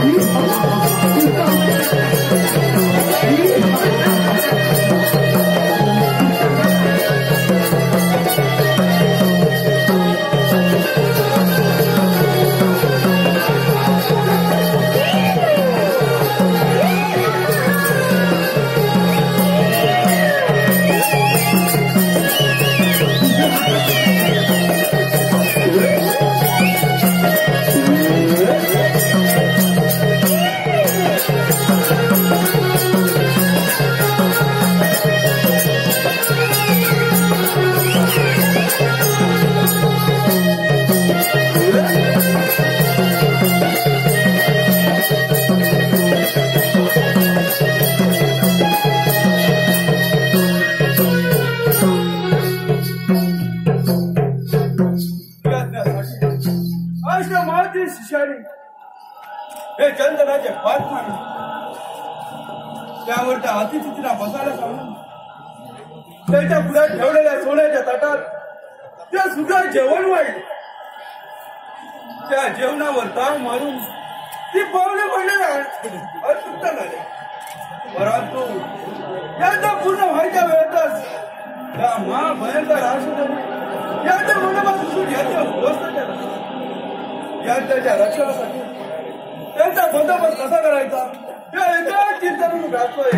हे चंदनाचे पाच माणूस त्यावर त्या अतिथींना बसायला सांगून त्याच्या पुढे ठेवलेल्या सोन्याच्या ताटात त्या सुद्धा जेवण वाढले. त्या जेवणावर ताव मारून ती पावले पडलेल्या असुप्त झाले. परंतु याचा पूर्ण व्हायच्या वेळेतच त्या महाभयंकर आशुराने याच्या मनापासून याच्या होस्त केला. त्याच्या रक्षणासाठी त्यांचा बंदोबस्त कसा करायचा या एका चिंतन गातोय.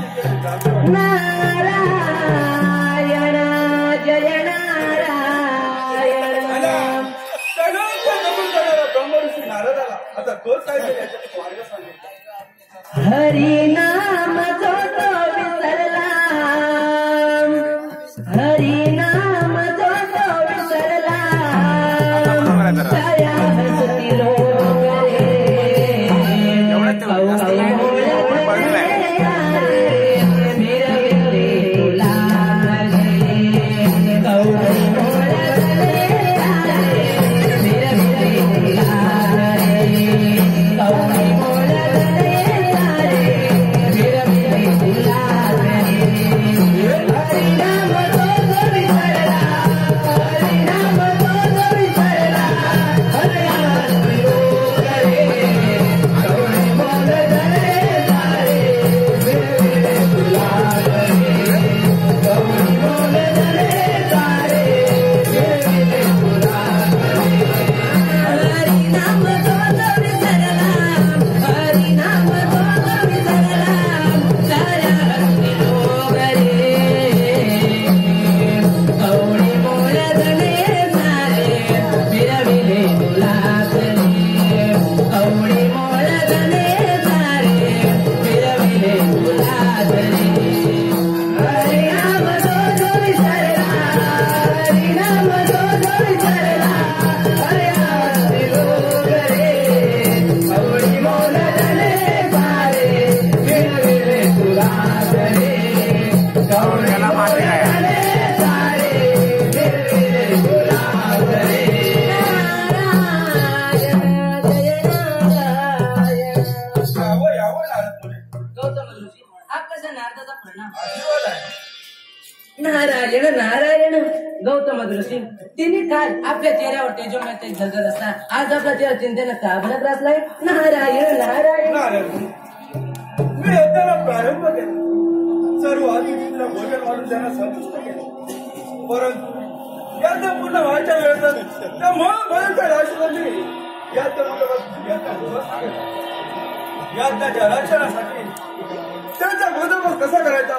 नारायण जय नारायण ब्रह्मऋषी नारदाला आता तोच काय याच्यात मार्ग सांगितला. हरिनाम जो तो विसरला, हरिनाम जो तो विसरला, छाया हसती नारायण नारायण. गौतम ऋषी तिने काल आपल्या चेहऱ्यावर तेजोमय झलकत असता आज आपला चेहरा चिंतेने का भरत असलाय. नारायण नारायण. मी येताना प्रारंभ केला, सर्व अतिथींना भोजन वाढून त्यांना संतुष्ट केलं. परंतु याचा पूर्ण व्हायच्या वेळेत त्या महाभयंकर राष्ट्रपती याच्या रक्षणासाठी त्यांचा बंदोबस्त कसा करायचा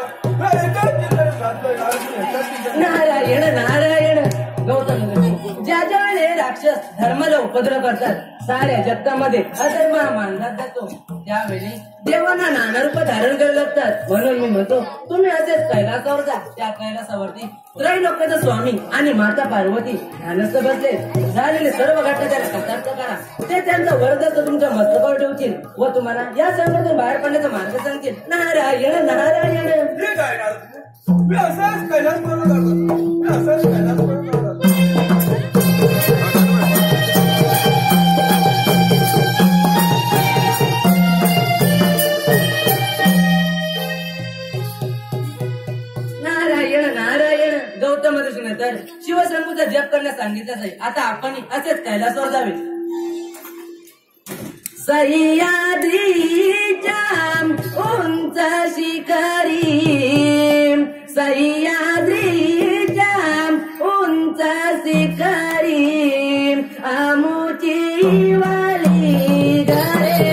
नारायण नारायण. गौतम ज्या ज्या वेळेस राक्षस धर्माला उपद्रव करतात साऱ्या जगतामध्ये अधर्म हा मानला जातो त्यावेळी देवांना नाना रूप धारण करायला लागतात. म्हणून मी म्हणतो तुम्ही असेच कैलासावर जा. त्या कैलासावरती त्रैलोक्याचा स्वामी आणि माता पार्वती ध्यानस्थ बसले. झालेले सर्व घटना त्याला कृतार्थ करा. ते त्यांचा वरदत्त तुमच्या मस्तकावर ठेवतील व तुम्हाला या संकटातून बाहेर पडण्याचा मार्ग सांगतील. नारायण नारायण. मी असाच कैलास करत मी असाच कैलास करत गौतम ऋषीने तर शिवशंभूचा जप करण्यास सांगितलं आहे. आता आपण असेच कैलासावर जावे. सह्याद्रीच्या उंच शिखरी सह्याद्रीच्या उंच शिखरी आमुची वाली घरे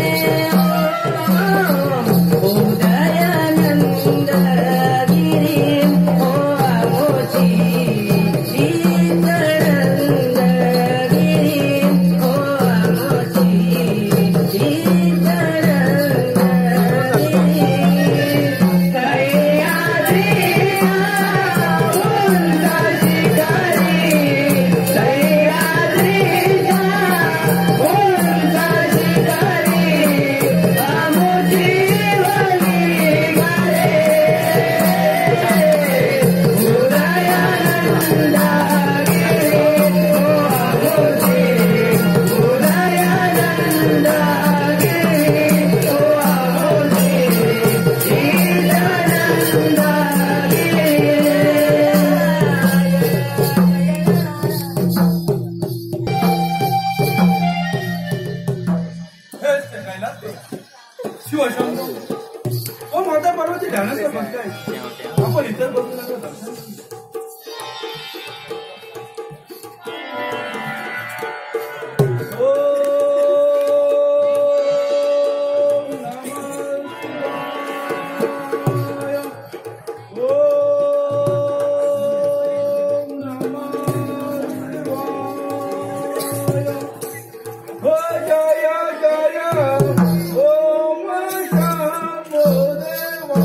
उदयानंद गिरी हो आमुची शीतळंद गिरी हो आमुची शीतळंद गिरी सह्याद्रीच्या उंच शिखरी सह्याद्रीच्या उंच शिखरी आमुची वाली घरे उदयानंद गिरी हो आमुची उदयानंद गिरी हो आमुची शीतळंद गिरी हेच ते कैलास शिवशंभू तो मोठ्या पर्वती ध्यानाचा भक्त आहे आपण इतर बसू नका दर्शन करू. ओम नमः शिवाय. ओम नमः शिवाय. हो जय जय ओम शंभो देवा.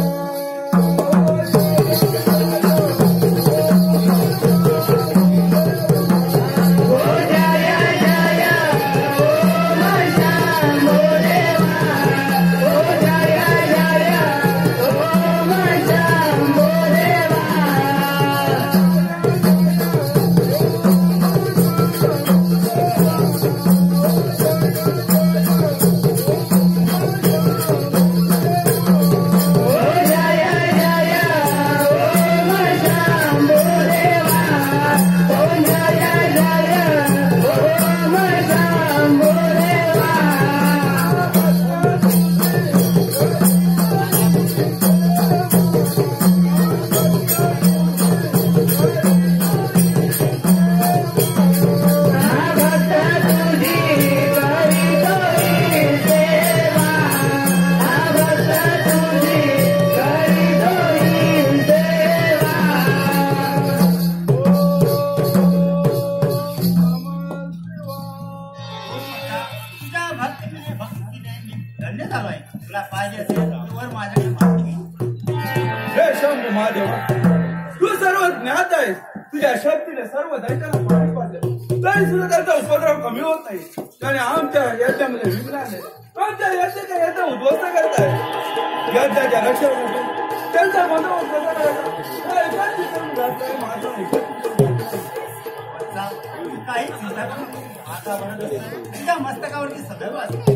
तुझ्या भक्तीने भक्तीने मी धन्य झालोय. तुला पाहिजे असेल तर वर माझ्याकडे मागणी घे. हे शंभू महादेवा तू सर्व ज्ञात आहेस. तुझ्या शक्तीने सर्व दैत्याला पाणी पाजले तरी सुद्धा त्याचा उपद्रव कमी होत नाही. त्याने आमच्या यज्ञामध्ये विघ्न आणले. आमच्या यज्ञाच्या यज्ञ उद्ध्वस्त करतायत. यज्ञाच्या रक्षणासाठी त्यांचा बंदोबस्त कसा करायचा हे एकाच ठिकाणी घातलंय. माझं ऐकत जा, तू काही चिंता करू नको. आता म्हणत असेल तुझ्या मस्तकावरती सदैव असते.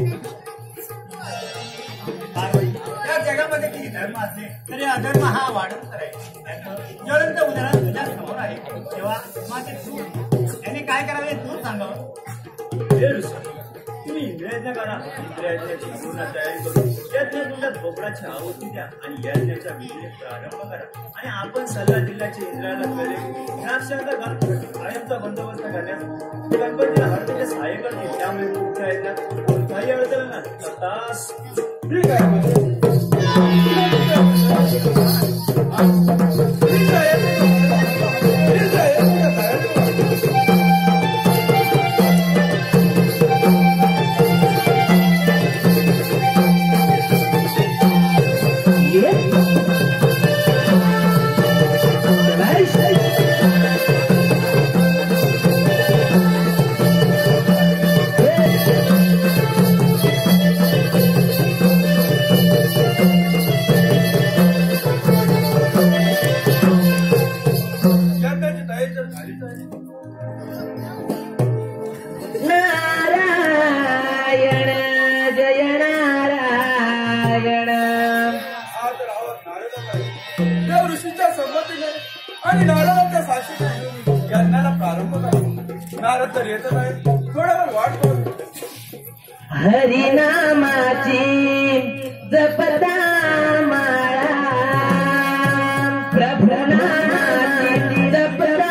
पार्वती, या जगामध्ये किती धर्म असले तरी अधर्म हा वाढत राहील. ज्वलंत उदाहरण तुझ्या समोर आहे. तेव्हा माझे तू याने काय करावे तू सांगावं. हे ऋषी, तुम्ही यज्ञ करा. यज्ञाची पूर्ण तयारी करून यज्ञ तुमच्या भोपळाची आहुती द्या आणि यज्ञाच्या विधीने प्रारंभ करा. आणि आपण सल्ला जिल्ह्याचे इंद्राला कळले द्राक्षाचा कायमचा बंदोबस्त करण्यास गणपतीला हरतीचे सहाय्य करतील. त्यामुळे तुमच्या यज्ञात कोणताही अडचण नाही. तास ठीक आहे म्हणजे. ठीक आहे. ठीक आहे. नारायण जय नारायण. आज रावत नारदाचा देव ऋषीच्या संमतीने आणि नारदाच्या साक्षीने यज्ञाला प्रारंभ करा. नारद तर येतच आहे. थोड्यावर वाट पाहू. हरिनामाची जपता माळा प्रभु नामाची जपता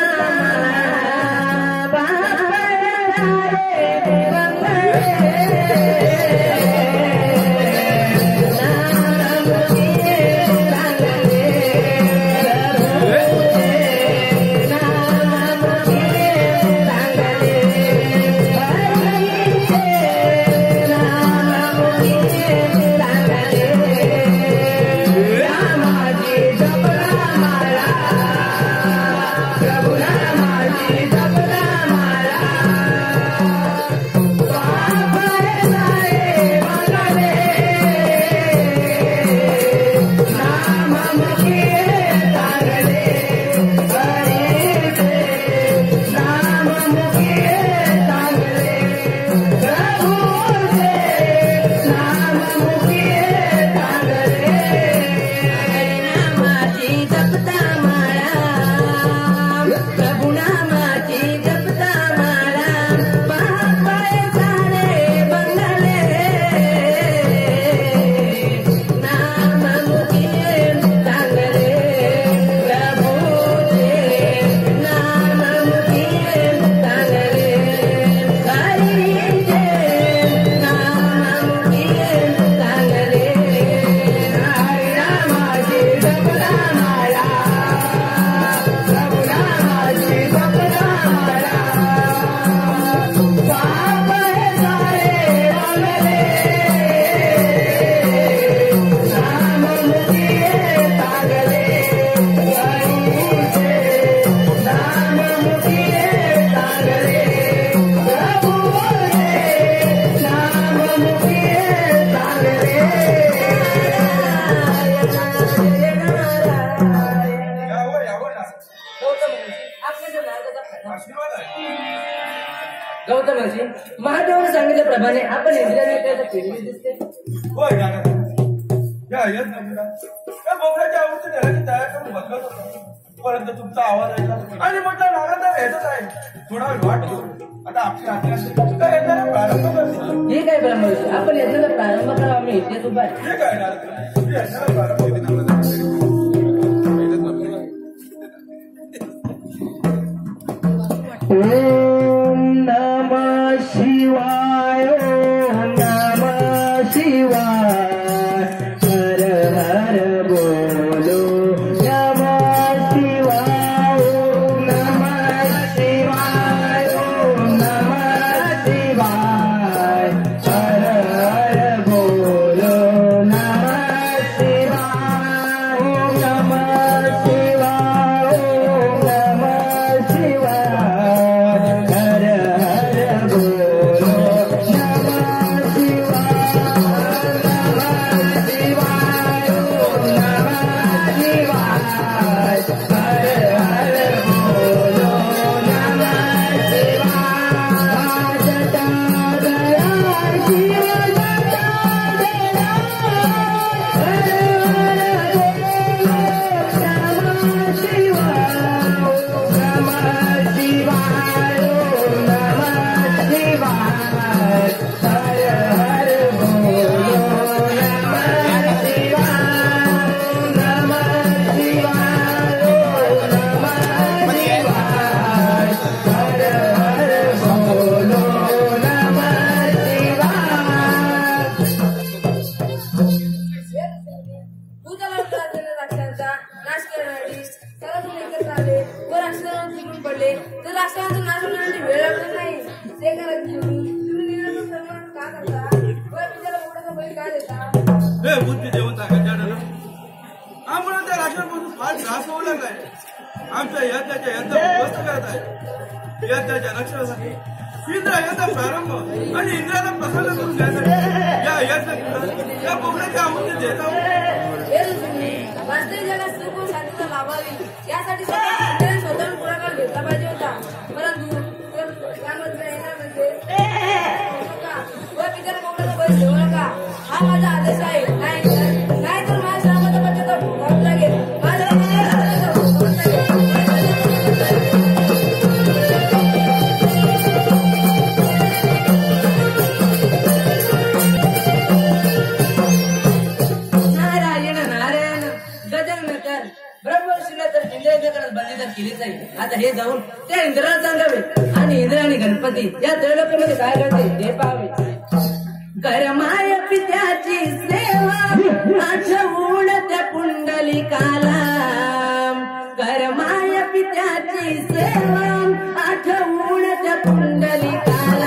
गौतमजी, महादेवाने सांगितल्याप्रमाणे आपण इंद्रियाने फिरली दिसते. होय दादा, या येत नाही का? त्या बोकड्याच्या आवडीची घराची तयार करून बसत होतो, परंतु तुमचा आवाज ऐकला आणि म्हटलं नागंदा येतच आहे. थोडा वेळ वाट करू. आता आपली आज्ञा असेल तर यज्ञाला प्रारंभ करतो. ठीक आहे ब्रह्मर्षी, आपण यज्ञाला प्रारंभ करा. आम्ही इथेच उभा आहे. ठीक आहे नारद, यज्ञाला प्रारंभ ओम नमः शिवाय, ओम नमः शिवाय, हर हर बोलो नमः शिवाय, ओम नमः शिवाय, ओम नमः शिवाय, हर हर बोलो नमः शिवाय, ओम नमः शिवाय, ओम नमः शिवाय. बुद्धी देऊन आम्हाला त्या राष्ट्रापासून फार त्रास होऊ लागलाय. आमच्या यज्ञाच्या यंत्र उद्ध्वस्त करत आहे. यज्ञाच्या रक्षणासाठी इंद्र यज्ञ प्रारंभ आणि इंद्राला प्रसन्न करून घ्यायसाठी या यज्ञ या बोकड्याच्या आहुती देत आहोत. वास्तविक जगात सुख शांतता लाभावी यासाठी स्वतःहून पुढाकार घेतला पाहिजे होता. परंतु त्यामध्ये येणार म्हणजे व पित्याला बोकड्याचा बळी देऊ नका हा माझा आदेश आहे. नाही तर माझ्या श्रामाचा पश्चाताप भोगावा लागेल. केली जाईल. आता हे जाऊन त्या इंद्राला सांगावे आणि इंद्र आणि गणपती या त्रैलोक्यामध्ये काय घडते ते पाहावे. करमाय पित्याची सेवा आठवून त्या पुंडलिकाला, करमाय पित्याची सेवा आठवून त्या पुंडलिकाला.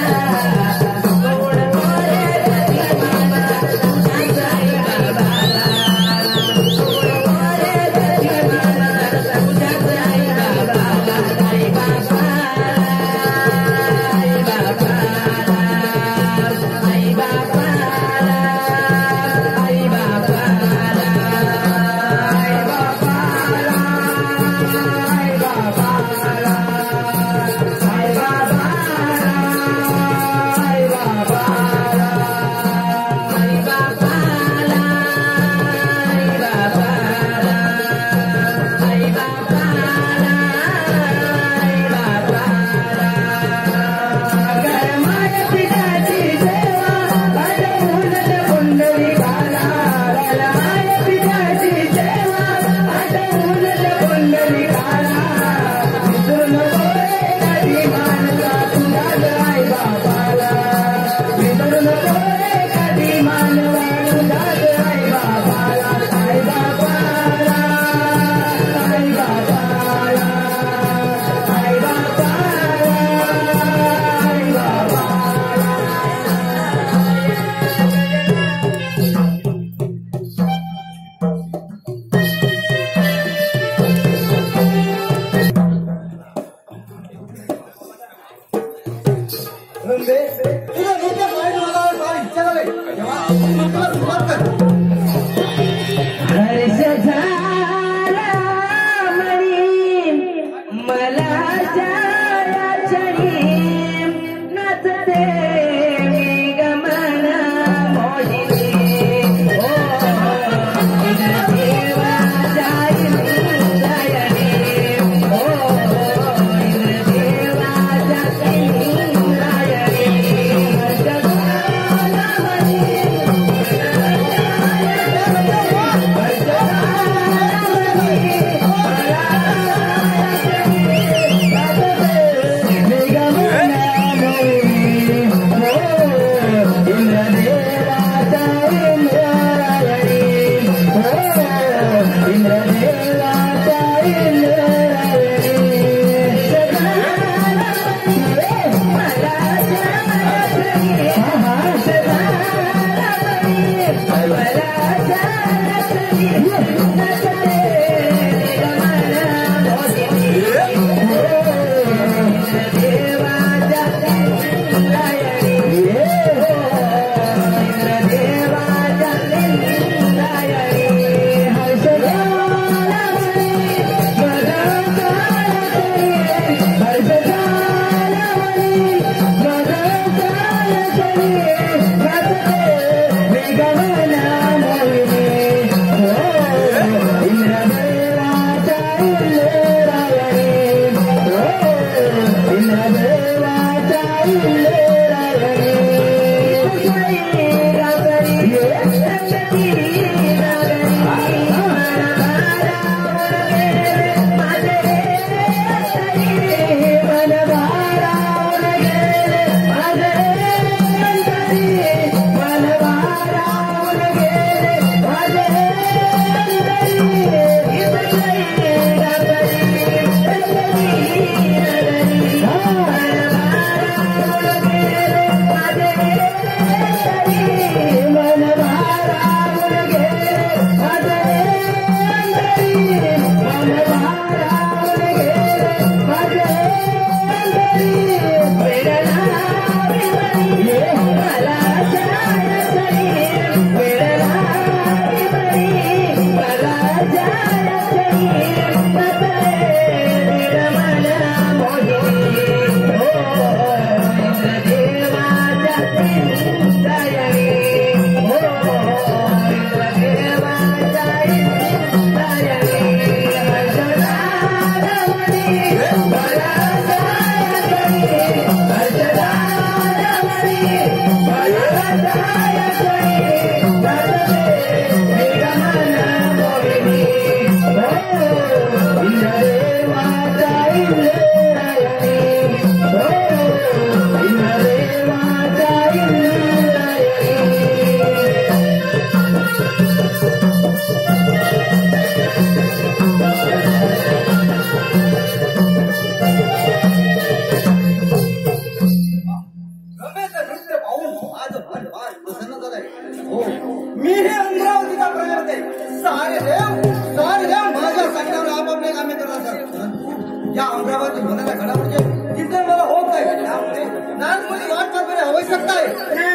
मी हे अमरावतीचा प्रयोग आहे. सारे देव माझ्या सांगण्यावर आपापले कामे करतात. परंतु या अमरावती होणाऱ्या घडामोडीचे चिंतन मला होत नाही. त्यामुळे नागमध्ये वाट पाहण्याची आवश्यकता आहे.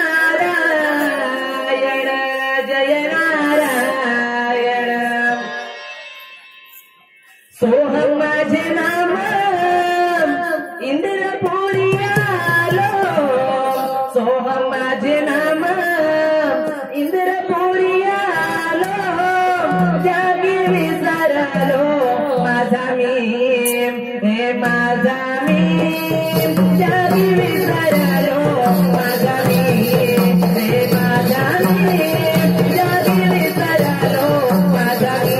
नारायण जय नारायण सोहम माझे नाम इंद्रपुरी आलो सोहम माझे नाम इंद्रपुरी आलो जागी विसरलो माझा मी हे माझा मी जागी विसरलो माझा मी हे माझा मी जागी विसरलो माझा मी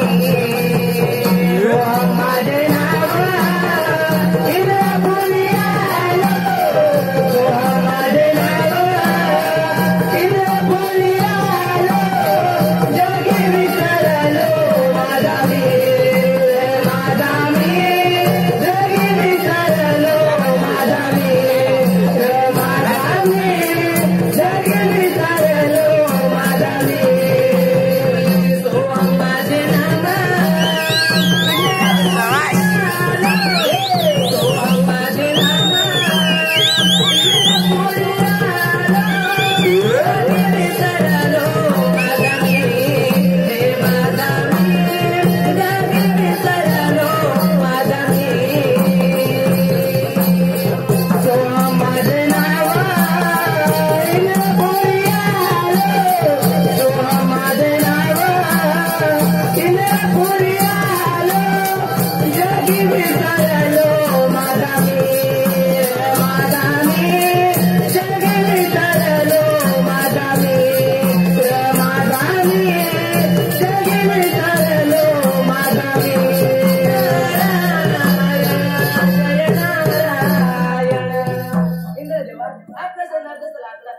माझे नाव इंद्रपुरी आलो माझे नाव इंद्रपुरी आलो जागी विसरलो माझा मी जागी विसरलो माझा मी जागी विसरलो माझा मी सोहम माझे नाम सोहम माझे नाम जागी विसरलो माझा मी हे माझा मी जागी विसरलो माझा मी सोहम माझे नाव इंद्रपुरी आलो सोहम माझे नाव इंद्रपुरी आलो जागी विसरलो माझा मी जागी विसरलो माझा मी जागी विसरलो माझा मी इंद्रदेवा आपला सणार्थ लागला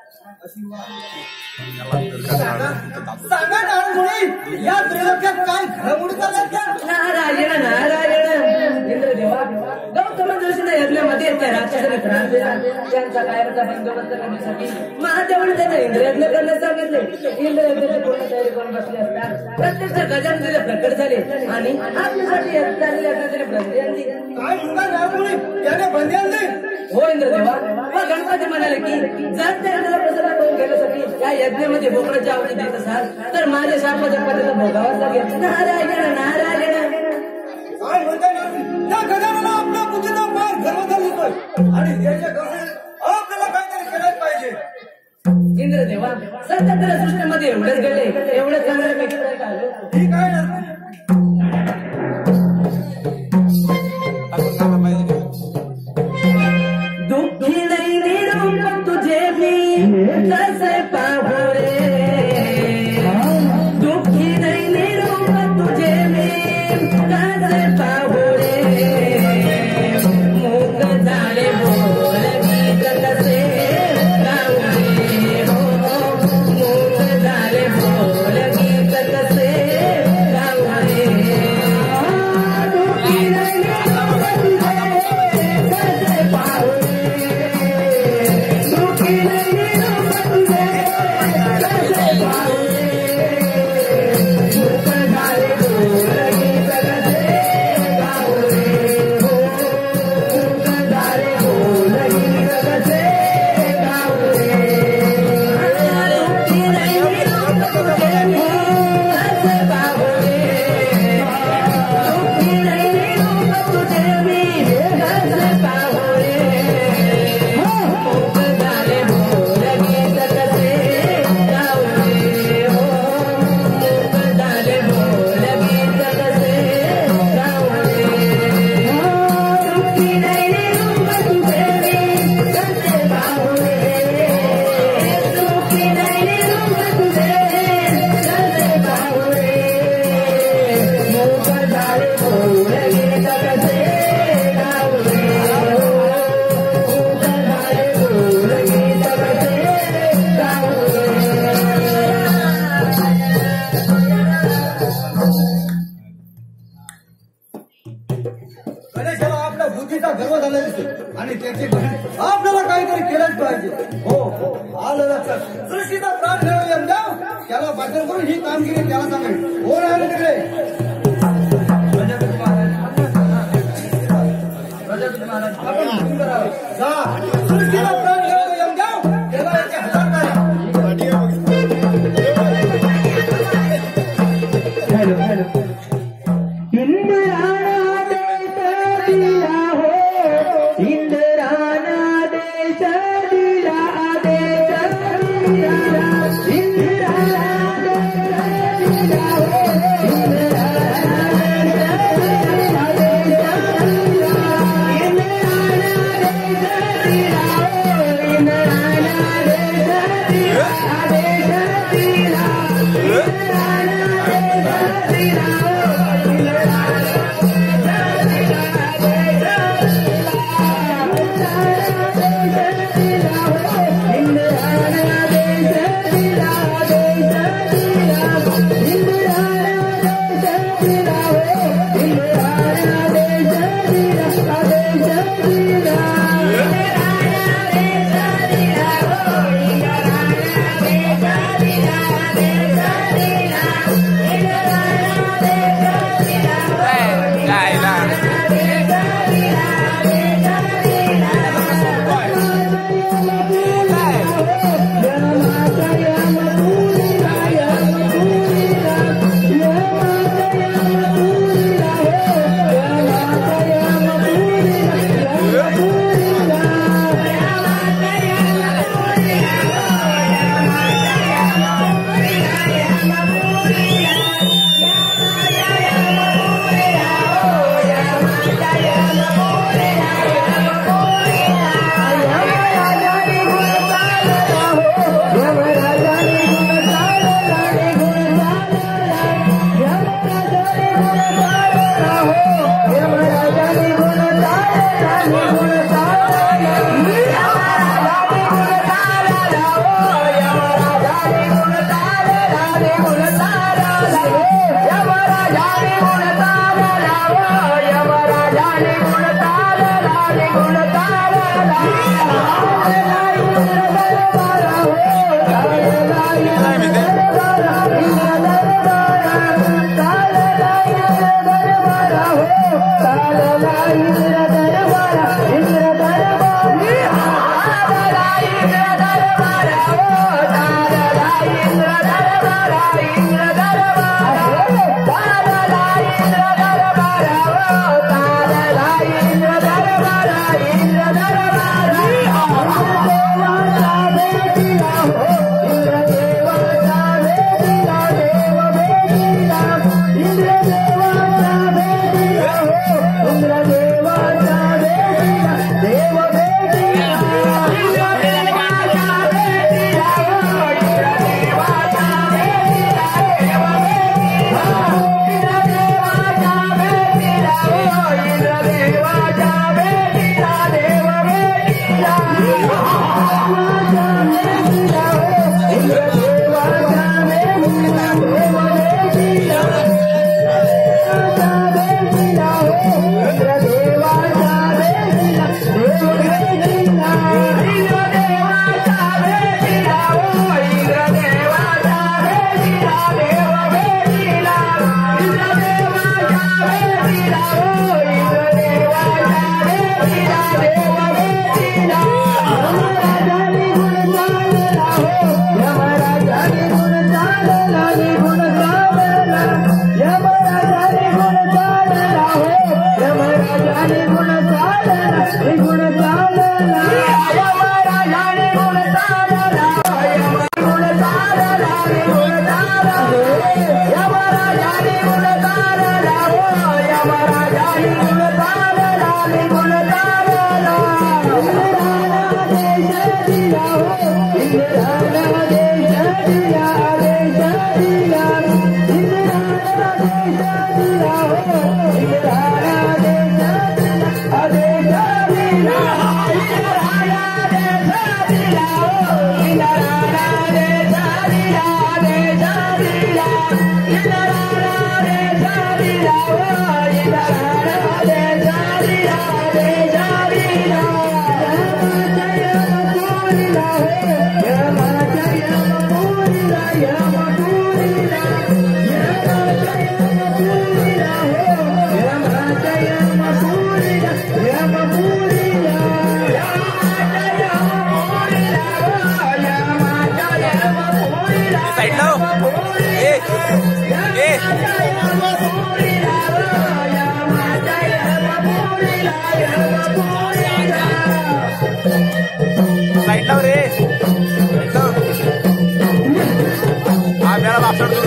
सांगा नारदमुनी, या त्रैलोक्यात काय घडामोडी चालल्या त्या? नारायण नारायण इंद्रदेवा गौतम ऋषीने यज्ञामध्ये त्या राक्षसाने त्रास दिला. त्यांचा कायमचा बंदोबस्त करण्यासाठी महादेवाने त्यांना इंद्रयज्ञ करण्यास सांगितले. इंद्रयज्ञाची पूर्ण तयारी करून बसले असता प्रत्यक्ष गजानन प्रकट झाले आणि आपल्यासाठी यज्ञाने बंदी आणली. काय म्हणता नारदमुनी, त्याने बंदी आणली? हो इंद्रदेवा मग गणपती म्हणाले की जर त्या इंद्राला प्रसन्न करून घेण्यासाठी या यज्ञामध्ये बोकडाची आवडी देत असाल तर माझ्या शापाच्या पद्धतीला भोगावाच लागेल. नारायण नारायण काय म्हणता नारदमुनी, त्या गजाननाला आपल्या बुद्धीचा पार धर्मधर होतोय आणि त्याच्या घरात आपल्याला काहीतरी केलंच पाहिजे. इंद्रदेवा सध्या तर सृष्टीमध्ये एवढंच गेले एवढंच चांगलं मी ठीक आहे नारदमुनी. दुःखी नाही निरूप तुझे मी कसे पाहू रे दुःखी नाही निरूप तुझे मी कसे पाहू रे मूक झाले बोल गीत कसे गाऊ रे हो मूक झाले बोल गीत कसे गाऊ त्याला पाठवून करून ही कामगिरी त्याला सांगेल. कोण आहे तिकडे? आपण करावं. सृष्टीला प्राण येतो यमदेव, त्याला याचे हजार करा. Oh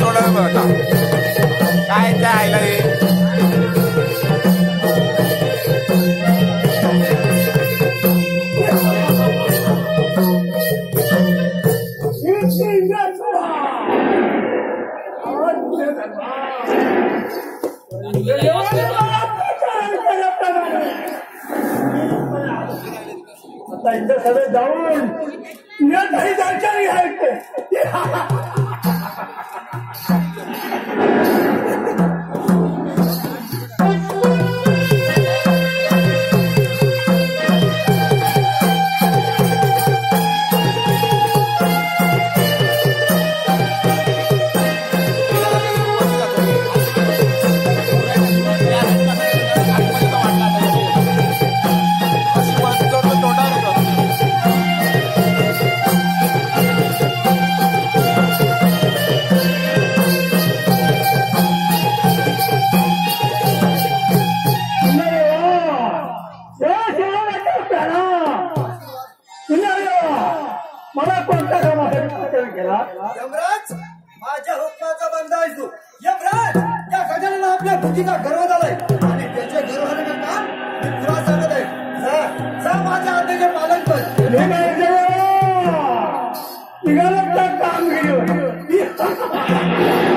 तोडायला बघा काय त्या आईला त्यांच्या सगळे जाऊन काही जायच्या नाही ऐकते मला कोणत्या कामासाठी केला यमराज माझ्या हुकमाचा बंद आहेस तू यमराज त्या गजानला आपल्या बुद्धीचा गर्व झालाय आणि त्याचे गर्व होण्याचं काम मी तुला सांगत आहे जा माझ्या आज्ञेचे पालन कर निघालं काम घेऊन